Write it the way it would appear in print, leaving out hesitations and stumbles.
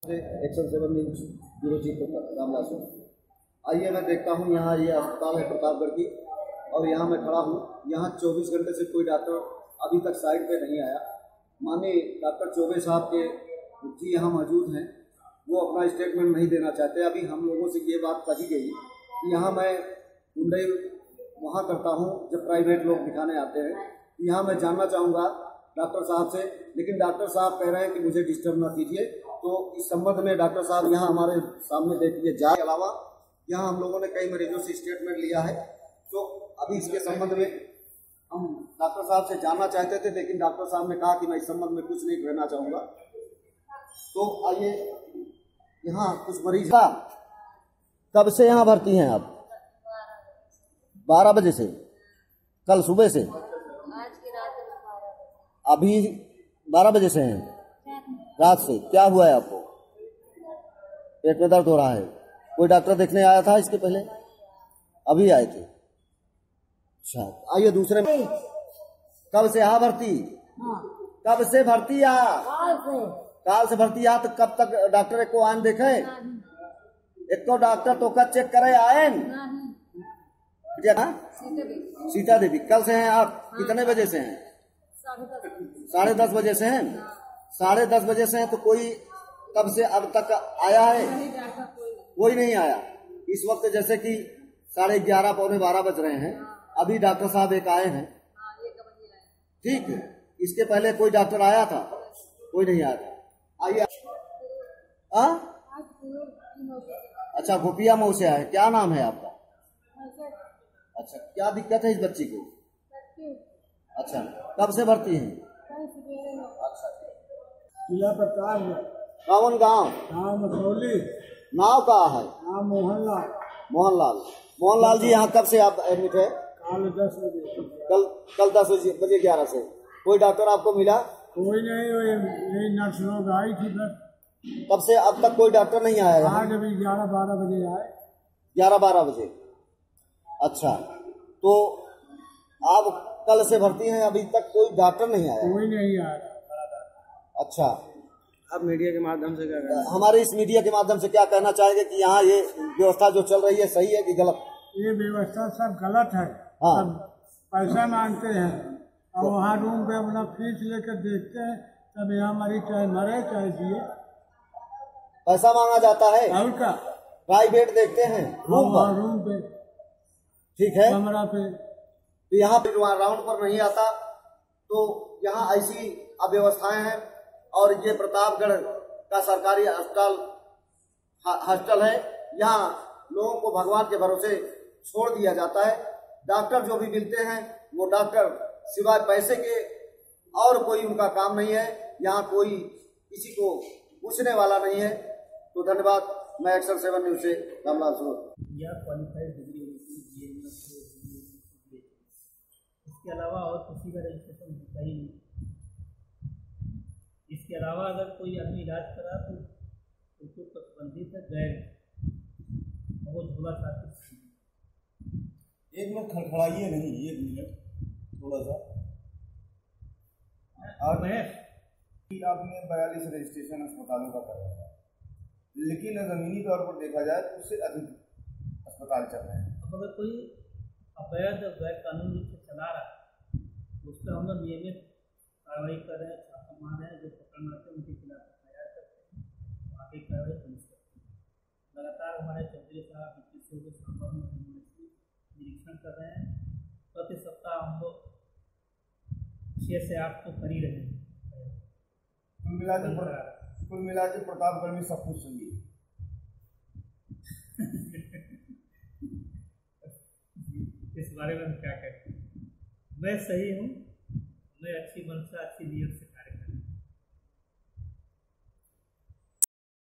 107 news bureau chief Ramdas. आइए मैं देखता हूँ यहाँ ये अस्पताल है प्रतापगढ़ की, और यहाँ मैं खड़ा हूँ। यहाँ 24 घंटे से कोई डॉक्टर अभी तक साइड पे नहीं आया। माननीय डॉक्टर चौबे साहब के जी यहाँ मौजूद हैं, वो अपना स्टेटमेंट नहीं देना चाहते। अभी हम लोगों से ये बात कही गई कि यहाँ मैं गुंडई वहाँ करता हूँ जब प्राइवेट लोग दिखाने आते हैं। यहाँ मैं जानना चाहूँगा डॉक्टर साहब से, लेकिन डॉक्टर साहब कह रहे हैं कि मुझे डिस्टर्ब ना कीजिए। तो इस संबंध में डॉक्टर साहब यहाँ हमारे सामने देखिए जाए। अलावा यहाँ हम लोगों ने कई मरीजों से स्टेटमेंट लिया है, तो अभी इसके संबंध में हम डॉक्टर साहब से जानना चाहते थे, लेकिन डॉक्टर साहब ने कहा कि मैं इस संबंध में कुछ नहीं कहना चाहूँगा। तो आइए, यहाँ कुछ मरीज था। कब से यहाँ भर्ती हैं आप? 12 बजे से? कल सुबह से? अभी 12 बजे से हैं? रात से क्या हुआ है आपको? पेट में दर्द हो रहा है? कोई डॉक्टर देखने आया था इसके पहले? अभी आए थे? अच्छा, आइए दूसरे में। कब से यहाँ भर्ती? कब से भर्ती काल से भर्ती तो कब तक डॉक्टर को आन देखे? एक तो डॉक्टर तो कब चेक करे आए? सीता देवी। कल से हैं आप? कितने बजे से हैं? 10:30 बजे से हैं? 10:30 बजे से हैं, तो कोई तब से अब तक आया है? कोई नहीं आया। इस वक्त जैसे कि 11:30 पौने 12 बज रहे हैं, अभी डॉक्टर साहब एक आए हैं। ठीक है, इसके पहले कोई डॉक्टर आया था? कोई नहीं आया था। आइए। अच्छा, गोपिया मऊ से आए। क्या नाम है आपका? अच्छा, क्या दिक्कत है इस बच्ची को? अच्छा, कब से भर्ती हैं? अच्छा, जिला प्रताप। कौन गाँव? मसौली। नाव कहाँ है? मोहनलाल। मोहनलाल। मोहनलाल जी, यहाँ कब से आप एडमिट है? कल 10 बजे। कल 10 बजे 11 से। कोई डॉक्टर आपको मिला? कोई नहीं, यही नर्स लोग आई थी बस। तब से अब तक कोई डॉक्टर नहीं आया? आज अभी 11-12 बजे आए। 11-12 बजे। अच्छा, तो आप कल से भर्ती हैं, अभी तक कोई डॉक्टर नहीं आया? कोई नहीं आया। अच्छा, अब मीडिया के माध्यम से क्या कहना? हमारे इस मीडिया के माध्यम से क्या कहना चाहेंगे कि यहाँ ये व्यवस्था जो चल रही है सही है कि गलत? ये व्यवस्था सब गलत है। हाँ। सब पैसा मांगते हैं और वहाँ रूम पे अपना फीस लेकर देखते हैं, तब यहाँ मरीज चाहे मरे चाहे जिए। पैसा मांगा जाता है? और क्या? प्राइवेट देखते हैं रूम पे। ठीक है, कमरा पे। तो यहाँ पे राउंड पर नहीं आता, तो यहाँ ऐसी अव्यवस्थाएं हैं। और ये प्रतापगढ़ का सरकारी अस्पताल हॉस्टल है। यहाँ लोगों को भगवान के भरोसे छोड़ दिया जाता है। डॉक्टर जो भी मिलते हैं वो डॉक्टर सिवाय पैसे के और कोई उनका काम नहीं है। यहाँ कोई किसी को पूछने वाला नहीं है। तो धन्यवाद। मैं 107 न्यूज से रामलाल सूद। क्वालिफाइड डिग्री इसके अलावा और किसी का रजिस्ट्रेशन होता ही नहीं। इसके अलावा अगर कोई आदमी इलाज करा तो उसको प्रतिबंधित है गैर, वो झोला खाते। एक मिनट खड़खड़ाइए नहीं, 1 मिनट थोड़ा सा। और आपने 42 रजिस्ट्रेशन अस्पतालों का कराया है, लेकिन ज़मीनी तौर पर देखा जाए तो उससे अधिक अस्पताल चल रहे हैं। अब अगर कोई अवैध गैर कानूनी रूप से चला रहा है तो उस पर हम लोग नियमित कार्रवाई कर रहे हैं, छापा मार रहे हैं। जो पकड़ आते हैं उनके खिलाफ तैयार करते हैं, आगे कार्रवाई पुलिस करती है। लगातार हमारे चौधरी साहब के संपर्क में निरीक्षण कर रहे हैं। प्रति सप्ताह हम लोग 6 से 8 तो कर ही रहे हैं। कुल मिला के प्रतापगढ़ में सब कुछ सही है। इस बारे में हम क्या कहते हैं? मैं सही हूँ, मैं अच्छी मनसा अच्छी नीयत से